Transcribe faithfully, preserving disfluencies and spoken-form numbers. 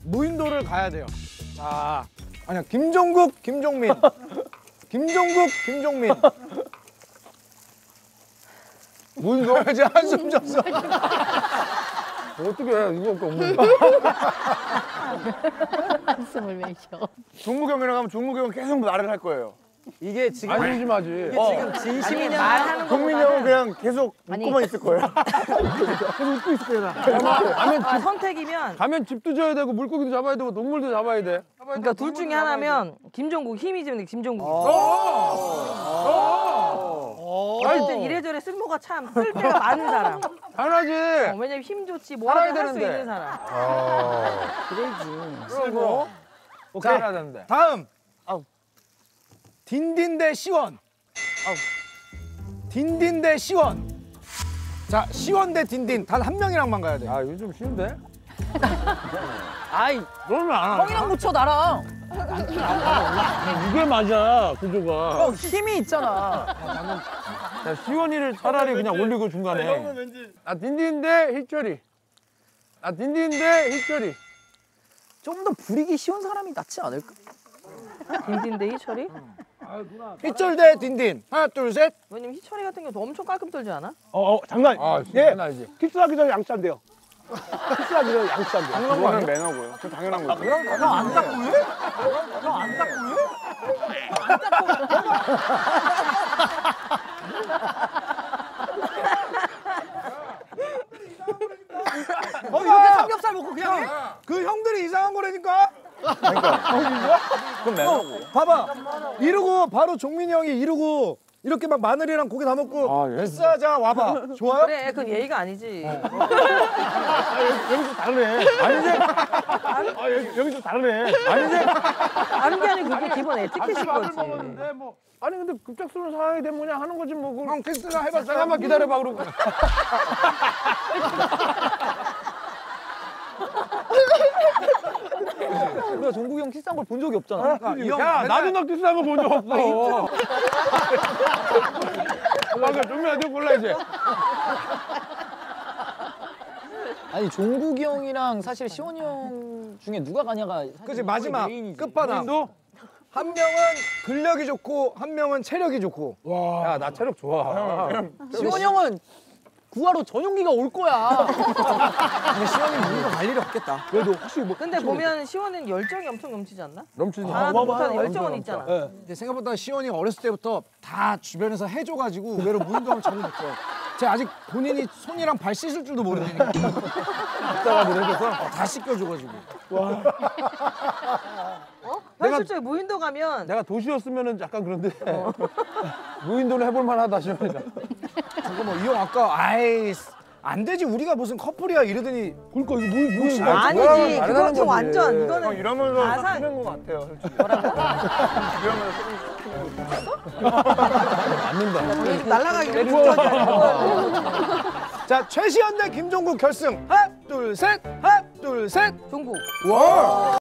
무인도를 가야 돼요. 자, 아니야 김종국, 김종민. 김종국, 김종민. 무인도? 이제 한숨 졌어. 어떻게 해? 이거 없는데. 한숨을 내쉬어. 종무경이랑 하면 종무경은 계속 말을 할 거예요. 이게 지금 안심하지. 이게 지금 진심이냐? 말하는 종민이 형은 그냥 계속 웃고만 있을 거예요. 계속 웃고 있을 거야. 가면 아, 집, 선택이면 가면 집도 져야 되고 물고기도 잡아야 되고 동물도 잡아야 돼. 그러니까 둘 중에 하나면 김종국 힘이 지면 김종국. 어쨌든 이래저래 쓸모가 참 쓸 데가 많은 사람. 당연하지. 어, 왜냐면 힘 좋지 뭐 살아야 하든 할 수 되는데. 있는 사람. 그래야지. 쓸모. 오케이 자, 해야 되는데. 다음. 아우. 딘딘 대 시원. 아우. 딘딘 대 시원. 자, 시원 대 딘딘 단 한 명이랑만 가야 돼. 아 이거 좀 쉬운데? 아이, 너는 안 하나? 형이랑 붙여 나랑. 이게 맞아 구조가. 형 힘이 있잖아. 야, 시원이를 차라리 그냥 올리고 중간에. 아 딘딘 대 희철이. 아 딘딘 대 희철이. 좀 더 부리기 쉬운 사람이 낫지 않을까? 딘딘 대 희철이? 희철 대 딘딘. 하나, 둘, 셋. 왜냐면 희철이 같은 경우도 엄청 깔끔 떨지 않아? 어, 어 장난. 아 예. 장난이지. 키스하기 전에 양치한대요. 키스하기 전에 양치한대요. 당연한 거 아니야? 매너고요. 그 당연한 거죠. 형안 닦고 해? 형안 닦고 해? 어, 이렇게 삼겹살 먹고 그냥 해? 그 형들이 이상한 거라니까. 그건 매너고. 봐봐. 이러고 바로 종민이 형이 이러고 이렇게 막 마늘이랑 고기 다 먹고 아, 예. 키스하자 와봐. 좋아요? 그래 그건 예의가 아니지. 여기서 다르네. 아니지? 아, 여기, 여기서 다르네. 아니지? 다른 게 아니고 그게 기본 에티켓인 거지. 먹었는데 뭐 아니 근데 급작스러운 상황이 되면 그냥 하는 거지 뭐. 형 키스나 해봐. 잠깐만 기다려봐 그러고. 우리가 종국이 형 키스한 걸 본 적이 없잖아. 이 형 야 맨날- 나도 너 키스한 거 본 적 없어. 맞아 종민아 골라 이제. 아니 종국이 형이랑 사실 시원이 형 중에 누가 가냐가 사실 그치 마지막 메인이지. 끝바닥. 도 한 명은 근력이 좋고 한 명은 체력이 좋고. 야 나 체력 좋아. 시원이 형은 구하러 전용기가 올 거야. 근데 시원이 무인도 갈 일이 없겠다. 그래도 혹시 뭐. 근데 보면 시원은 열정이 엄청 넘치지 않나? 넘치지. 하나도 못하는 열정은 있잖아. 예. 근데 생각보다 시원이가 어렸을 때부터 다 주변에서 해줘가지고 의외로 무인도를 자주 됐어요. 제가 아직 본인이 손이랑 발 씻을 줄도 모르는 이따가들 해줘서. 다 씻겨줘가지고. 어? 현실적으로 무인도 가면 내가 도시였으면은 약간 그런데 무인도는 해볼 만하다 시원이가. 잠깐만 이 형 아까 아이 안 되지 우리가 무슨 커플이야 이러더니 그러니까 이거 무, 무인. 아, 아니지 그거랑은 그거 다르다는 저 거지. 완전 이거는 형 이러면서 가상- 쓰는 거 같아요 솔직히. 좀 날아가기로 직전이야. 자 최시현 대 김종국 결승 하나 둘 셋 하나 둘 셋. 종국. 와.